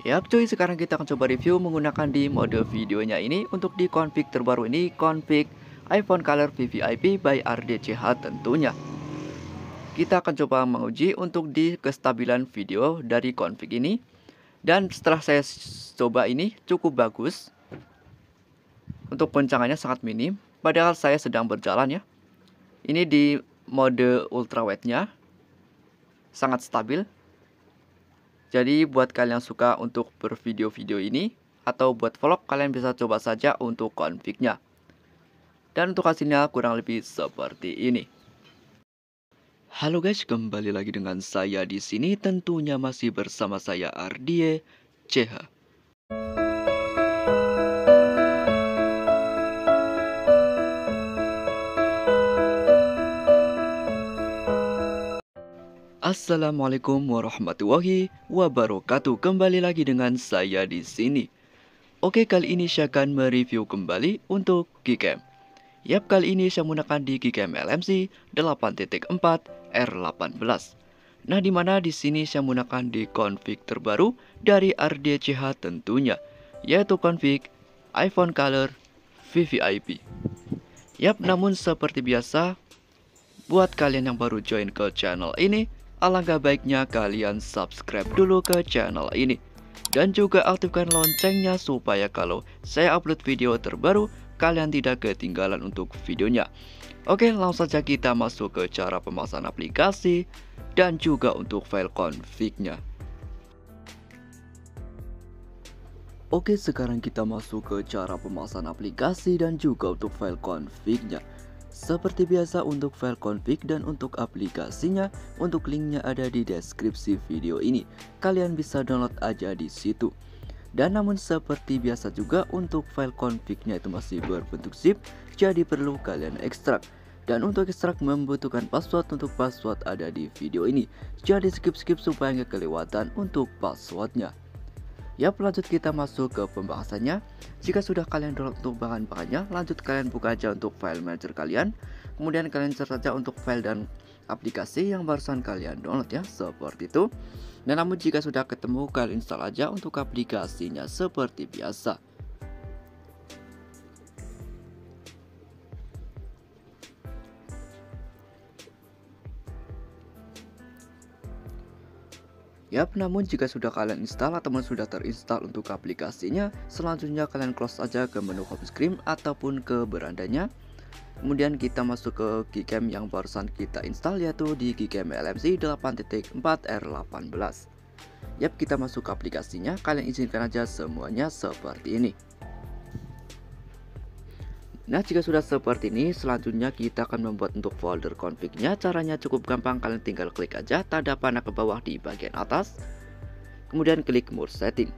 Yap cuy, sekarang kita akan coba review menggunakan di mode videonya ini. Untuk di config terbaru ini, config iPhone Color VVIP by RDCH tentunya. Kita akan coba menguji untuk di kestabilan video dari config ini. Dan setelah saya coba ini cukup bagus. Untuk goncangannya sangat minim, padahal saya sedang berjalan ya. Ini di mode ultrawide-nya sangat stabil. Jadi buat kalian yang suka untuk bervideo-video ini atau buat vlog, kalian bisa coba saja untuk config-nya. Dan untuk hasilnya kurang lebih seperti ini. Halo guys, kembali lagi dengan saya di sini. Tentunya masih bersama saya Ardie CH. Assalamualaikum warahmatullahi wabarakatuh. Kembali lagi dengan saya di sini. Oke, kali ini saya akan mereview kembali untuk Gcam. Yap, kali ini saya menggunakan di Gcam LMC 8.4 R18. Nah, dimana di sini saya menggunakan di config terbaru dari RDCH tentunya, yaitu config iPhone Color VVIP. Yap, namun seperti biasa, buat kalian yang baru join ke channel ini, alangkah baiknya kalian subscribe dulu ke channel ini. Dan juga aktifkan loncengnya supaya kalau saya upload video terbaru, kalian tidak ketinggalan untuk videonya. Oke, langsung saja kita masuk ke cara pemasangan aplikasi dan juga untuk file config-nya. Oke, sekarang kita masuk ke cara pemasangan aplikasi dan juga untuk file config-nya. Seperti biasa untuk file config dan untuk aplikasinya, untuk linknya ada di deskripsi video ini. Kalian bisa download aja di situ. Dan namun seperti biasa juga untuk file config-nya itu masih berbentuk zip, jadi perlu kalian ekstrak. Dan untuk ekstrak membutuhkan password, untuk password ada di video ini. Jadi skip supaya nggak kelewatan untuk passwordnya. Yap, lanjut kita masuk ke pembahasannya. Jika sudah kalian download untuk bahan-bahannya, lanjut kalian buka aja untuk file manager kalian. Kemudian kalian insert saja untuk file dan aplikasi yang barusan kalian download ya, seperti itu. Dan namun jika sudah ketemu, kalian install aja untuk aplikasinya seperti biasa. Yap, namun jika sudah kalian install ataupun sudah terinstall untuk aplikasinya, selanjutnya kalian close aja ke menu home screen ataupun ke berandanya. Kemudian kita masuk ke Gcam yang barusan kita install, yaitu di Gcam LMC 8.4 R18. Yap, kita masuk ke aplikasinya, kalian izinkan aja semuanya seperti ini. Nah, jika sudah seperti ini, selanjutnya kita akan membuat untuk folder config-nya. Caranya cukup gampang, kalian tinggal klik aja tanda panah ke bawah di bagian atas. Kemudian klik more setting.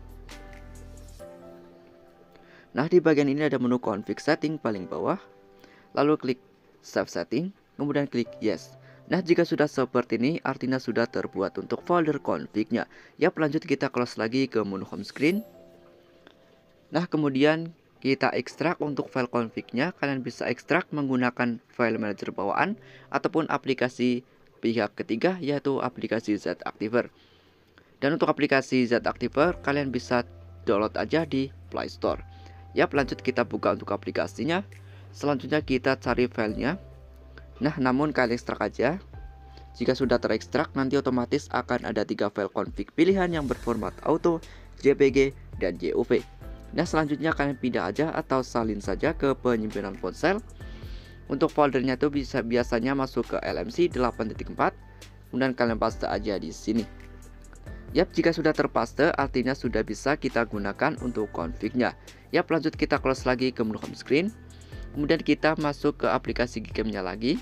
Nah, di bagian ini ada menu config setting paling bawah. Lalu klik save setting, kemudian klik yes. Nah, jika sudah seperti ini, artinya sudah terbuat untuk folder config-nya. Yap, lanjut kita close lagi ke menu home screen. Nah, kemudian kita ekstrak untuk file config-nya. Kalian bisa ekstrak menggunakan file manager bawaan ataupun aplikasi pihak ketiga, yaitu aplikasi Z-Activer. Dan untuk aplikasi Z-Activer kalian bisa download aja di Play Store. Yap, lanjut kita buka untuk aplikasinya. Selanjutnya kita cari filenya. Nah, namun kalian ekstrak aja. Jika sudah terekstrak, nanti otomatis akan ada 3 file config pilihan yang berformat auto, JPG, dan JOV. Nah, selanjutnya kalian pindah aja atau salin saja ke penyimpanan ponsel. Untuk foldernya itu biasanya masuk ke LMC 8.4. Kemudian kalian paste aja di sini. Yap, jika sudah terpaste artinya sudah bisa kita gunakan untuk config-nya. Yap, lanjut kita close lagi ke menu home screen. Kemudian kita masuk ke aplikasi Gcam-nya lagi.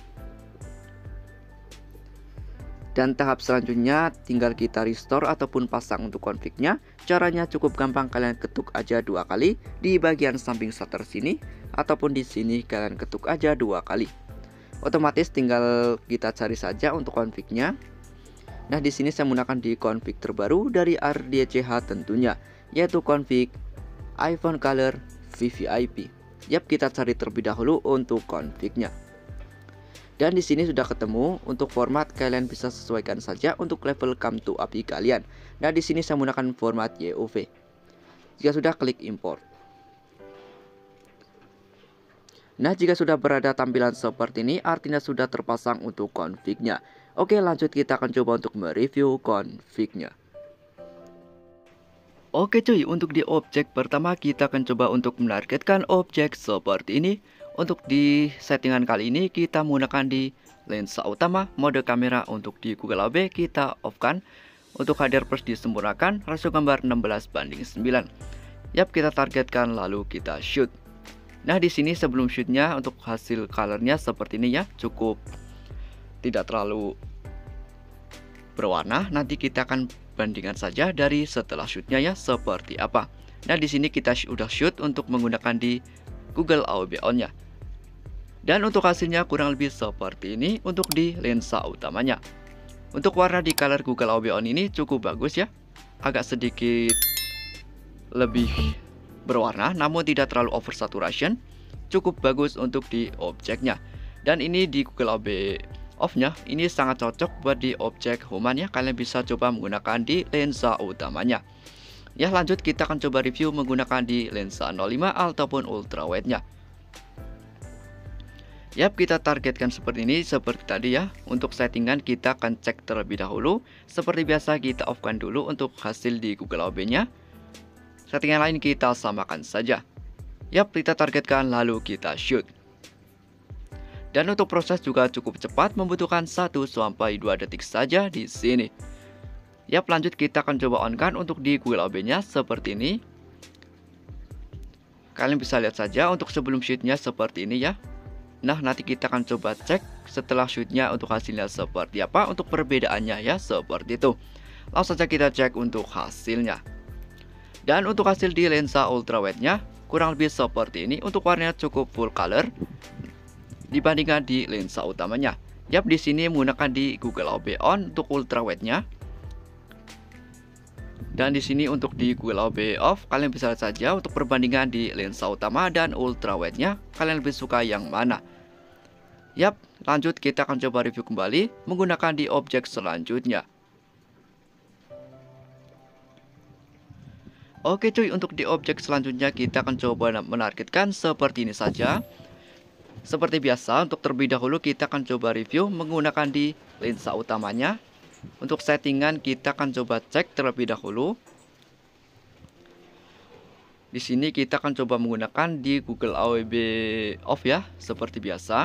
Dan tahap selanjutnya tinggal kita restore ataupun pasang untuk config-nya. Caranya cukup gampang, kalian ketuk aja 2 kali di bagian samping shutter sini ataupun di sini kalian ketuk aja 2 kali. Otomatis tinggal kita cari saja untuk config-nya. Nah, di sini saya menggunakan di config terbaru dari RDCH tentunya, yaitu config iPhone Color VVIP. Yap, kita cari terlebih dahulu untuk config-nya. Dan di sini sudah ketemu. Untuk format kalian bisa sesuaikan saja untuk level come to API kalian. Nah, di sini saya menggunakan format YOV. Jika sudah, klik import. Nah, jika sudah berada tampilan seperti ini, artinya sudah terpasang untuk config-nya. Oke, lanjut kita akan coba untuk mereview config-nya. Oke cuy, untuk di objek pertama kita akan coba untuk menargetkan objek seperti ini. Untuk di settingan kali ini kita menggunakan di lensa utama, mode kamera untuk di Google AB kita off-kan. Untuk HDR+ disempurnakan, rasio gambar 16:9. Yap, kita targetkan lalu kita shoot. Nah, di sini sebelum shootnya untuk hasil colornya seperti ini ya, cukup tidak terlalu berwarna. Nanti kita akan bandingkan saja dari setelah shootnya ya seperti apa. Nah, di sini kita udah shoot untuk menggunakan di Google AOB on-nya. Dan untuk hasilnya kurang lebih seperti ini untuk di lensa utamanya. Untuk warna di color Google AOB on ini cukup bagus ya. Agak sedikit lebih berwarna namun tidak terlalu oversaturation. Cukup bagus untuk di objeknya. Dan ini di Google AOB off-nya ini sangat cocok buat di objek home ya. Kalian bisa coba menggunakan di lensa utamanya. Ya, lanjut kita akan coba review menggunakan di lensa 05 ataupun ultrawide-nya. Yap, kita targetkan seperti ini, seperti tadi ya. Untuk settingan kita akan cek terlebih dahulu. Seperti biasa kita off-kan dulu untuk hasil di Google AOB-nya. Settingan lain kita samakan saja. Yap, kita targetkan lalu kita shoot. Dan untuk proses juga cukup cepat, membutuhkan 1-2 detik saja di sini. Yap, lanjut kita akan coba on-kan untuk di Google AOB-nya seperti ini. Kalian bisa lihat saja untuk sebelum shootnya seperti ini ya. Nah, nanti kita akan coba cek setelah shootnya untuk hasilnya seperti apa. Untuk perbedaannya ya seperti itu. Langsung saja kita cek untuk hasilnya. Dan untuk hasil di lensa ultrawide-nya kurang lebih seperti ini. Untuk warnanya cukup full color dibandingkan di lensa utamanya. Yap, di sini menggunakan di Google AOB on untuk ultrawide-nya. Dan di sini untuk di Google AOB off, kalian bisa lihat saja untuk perbandingan di lensa utama dan ultrawide-nya, kalian lebih suka yang mana. Yap, lanjut kita akan coba review kembali menggunakan di objek selanjutnya. Oke cuy, untuk di objek selanjutnya kita akan coba menargetkan seperti ini saja. Seperti biasa, untuk terlebih dahulu kita akan coba review menggunakan di lensa utamanya. Untuk settingan kita akan coba cek terlebih dahulu. Di sini kita akan coba menggunakan di Google AOB off ya, seperti biasa.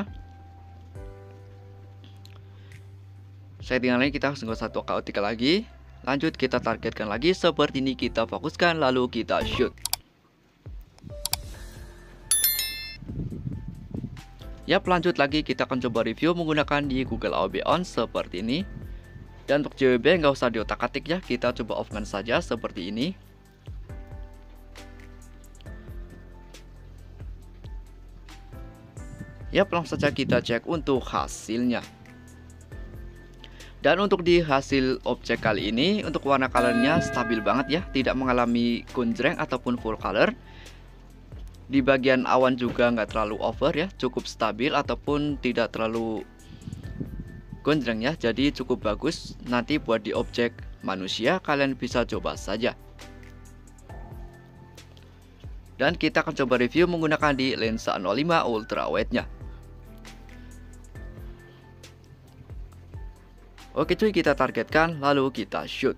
Settingan lain kita nggak usah ketika lagi. Lanjut kita targetkan lagi seperti ini, kita fokuskan lalu kita shoot. Yap, lanjut lagi kita akan coba review menggunakan di Google AOB on seperti ini. Dan untuk JWB nggak usah diotak-atik ya, kita coba off-kan saja seperti ini. Yap, langsung saja kita cek untuk hasilnya. Dan untuk di hasil objek kali ini, untuk warna colornya stabil banget ya, tidak mengalami gonjreng ataupun full color. Di bagian awan juga nggak terlalu over ya, cukup stabil ataupun tidak terlalu gonjreng ya, jadi cukup bagus. Nanti buat di objek manusia kalian bisa coba saja. Dan kita akan coba review menggunakan di lensa 05 ultrawide-nya. Oke cuy, kita targetkan lalu kita shoot.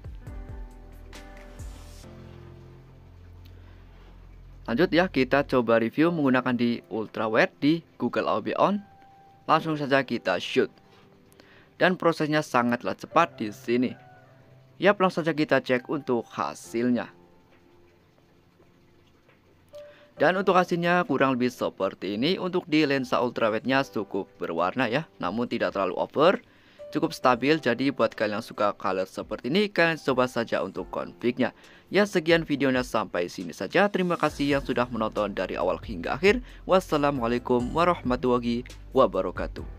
Lanjut ya, kita coba review menggunakan di ultrawide di Google AOB on. Langsung saja kita shoot. Dan prosesnya sangatlah cepat di sini. Yap, langsung saja kita cek untuk hasilnya. Dan untuk hasilnya kurang lebih seperti ini. Untuk di lensa ultrawide-nya cukup berwarna ya, namun tidak terlalu over. Cukup stabil, jadi buat kalian yang suka color seperti ini, kalian coba saja untuk config-nya. Ya, sekian videonya sampai sini saja. Terima kasih yang sudah menonton dari awal hingga akhir. Wassalamualaikum warahmatullahi wabarakatuh.